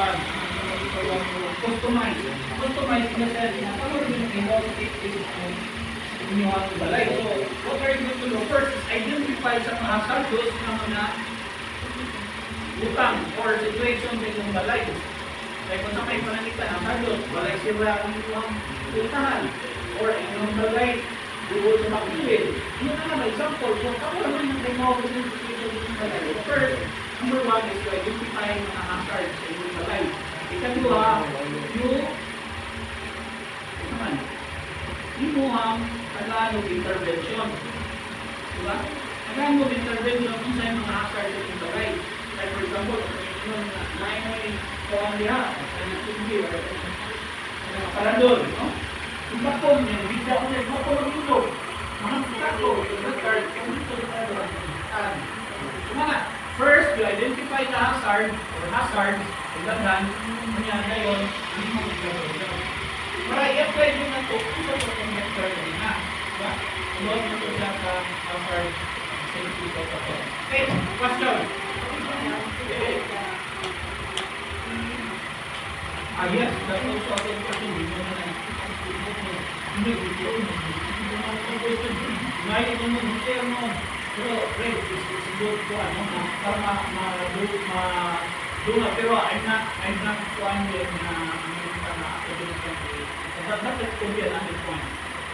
customize. Customize in the sense na kung ano yung involvement inyong balay. So, what are you going to do? First is identify sa mga hazards na mga utang or situation sa inyong balay. Kaya kung sa may panangitan ang hazards, balay sila ang inyong utahan or inyong balay dugo sa makilid. Yun na naman, example, kung ako naman yung technology sa inyong balay. First, number one is to identify mga hazards sa inyong balay. Ikadua, imuhang Tagalog intervention. Diba? Tagalog intervention kung sa mga hazard sa inyong balay. Like for example, yung lain mo yung kawang liha, hindi, or paradol, no? Yung bakong niya, bigla ko niya, bakong ang ito, mga kako, regard, kung ito mga first, you identify the hazard, or hazards, ilaghan, kanya ngayon, hindi mo gagawin. Para i-apply mo na ito, isa po itong vector na. Diba? Tulog na ito siya sa hazard safety protocol. Okay, question. Yes, that's also a good question. Pero, Ray, it's good to para ma-dunga. Pero I'm not one yet na that's not going to be an ended point.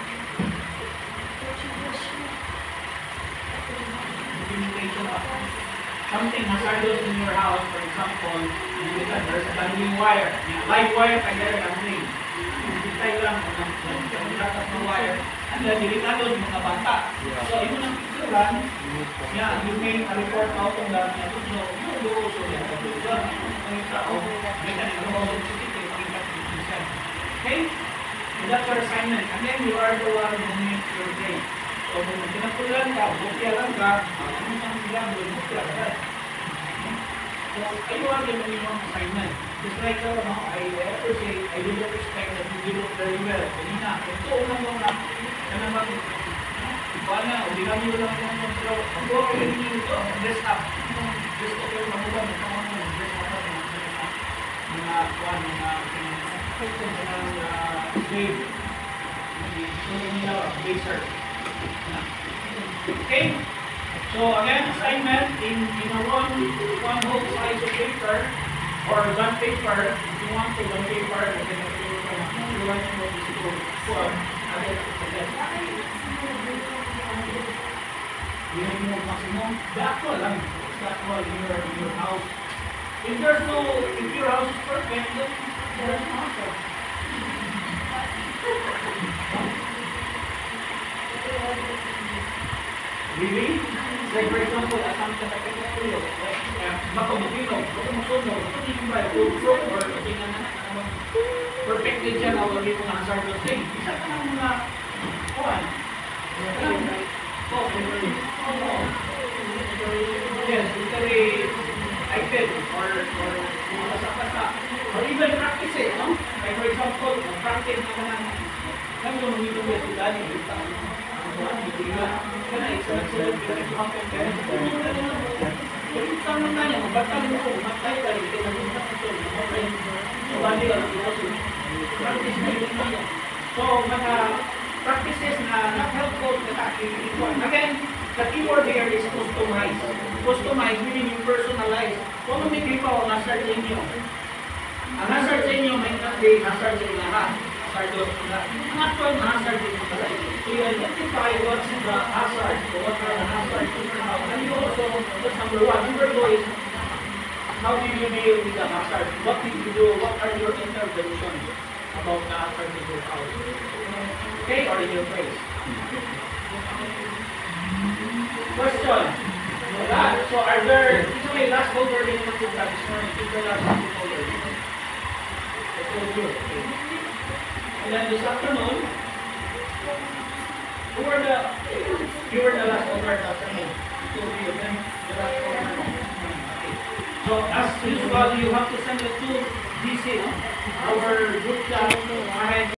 Implementation of something hazardous in your house, for example, there's a bundling wire. Live wire, kaya bundling. Hintay lang, nagkakat ng wire. And then, delikado yung mga bata. So, ito ng picturean, you make a report out on that. So, you do also the picture. Ang tao, may kanina mo sa CCTV, okay? And that's your assignment. And then you are the one who makes your grade. So, kung pinapulan ka, bukya lang ka, ano ang bilang, bukya ka. So, I want to know your assignment. Just like I ever say, I do not expect that you do it very well. Kanina, ito unang mga, yan naman, ikuha na, o bilang nyo lang yung mga, ang buwa ko yung ito, dress up. Dress up yung mga dress up, mga kuhan, mga grade. So, nila, blazer. Okay? So, again, assignment, in a one whole size of paper, or one paper, if you want to, one paper, and then you want to go to school, you have more maximum, the actual lang, the actual in your house. If your house is perfect, then there's no answer. Really? Like for example, assumption na kayo, baka mabino, baka masunog, pati yung ba, or perfected siya na wala yung mga hazardous thing. Isa ka ng mga, kuhan. Yes, literally, item, or mga kasa-kasa, or even practice it, no? Like for example, practice na lang yung mga yung dali, kana excellent sama tanya batang mo matay kali kita minta betul bali lang practice na so mga practices na helpful sa again the keyword here is customize meaning you personalize kung may gripa o hazard sa inyo ang hazard sa inyo may not-day hazard sa lahat ang actual na hazard sa inyo so you identify what's the hazard or what are the hazards and you also, that's number one. Number two is how do you deal with the hazard? What did you do? What are your interventions about the hazard in your house? Okay, or in your place? Question. So are there, ito may last folder din naman po this morning. Ito the last folder. That's so good. Okay. And then this afternoon, you were the last folder this afternoon. So you then the last folder. Okay. So as usual, you have to send it to DC, our group chat.